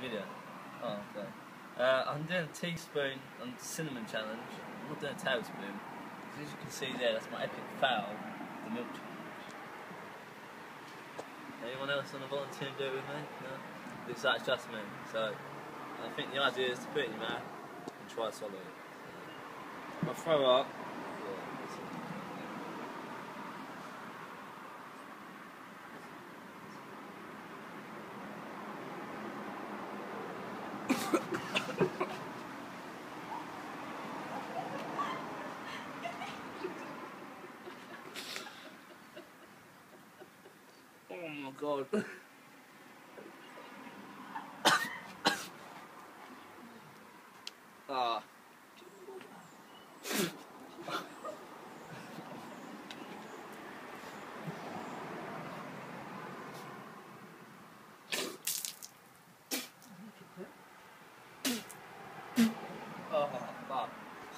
video? Oh, okay. I'm doing a teaspoon and cinnamon challenge. I'm not doing a tablespoon. As you can see there, that's my epic fail, the milk challenge. Anyone else on the volunteer do it with me? No? Looks like it's just me. So, I think the idea is to put it in your mouth and try to swallow it. I'll throw up. Oh my god. Ah. Oh, fuck.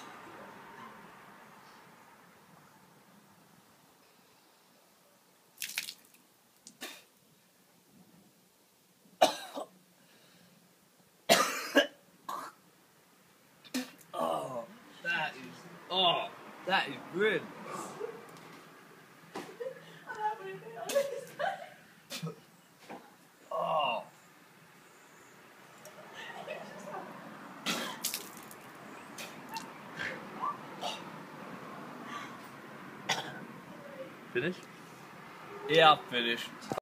That is brilliant. Oh. Finish? Yeah, I've finished.